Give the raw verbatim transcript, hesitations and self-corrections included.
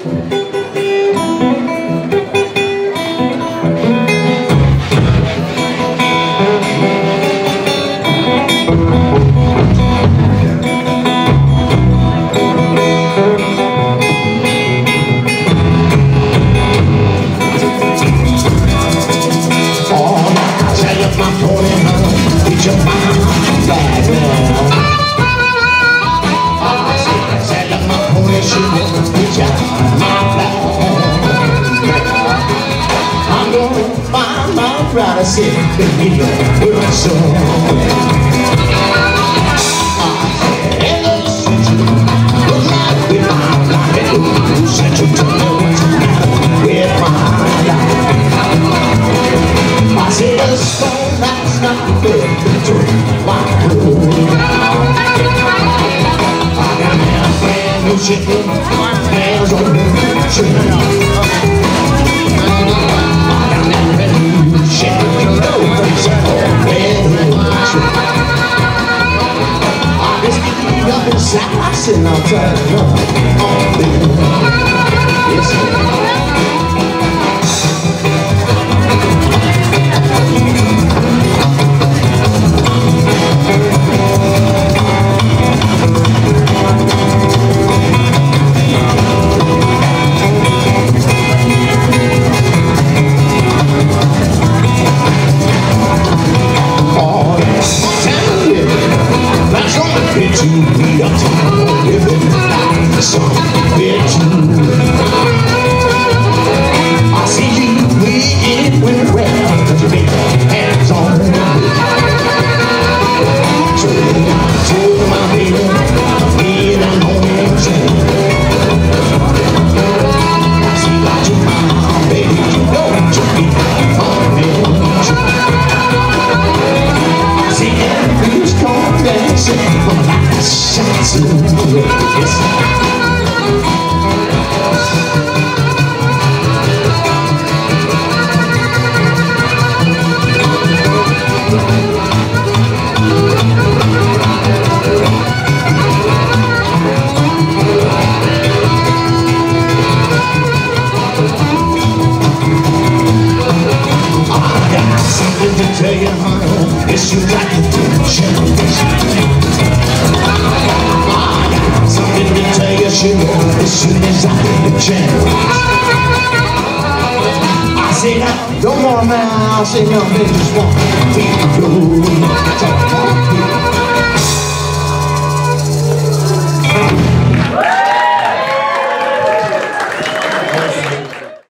Proud to sit in your world song. I said, listen to the life with my life. Listen to the words with my life. I said, a song that's not good to my room. I got a brand new chicken, my hands on the tree. I said, I'll turn it up on the yes, Yes, you got to change. I got something to tell you, sugar, as soon as I get the chance. I say now, don't want now, I say now, baby, just want to be your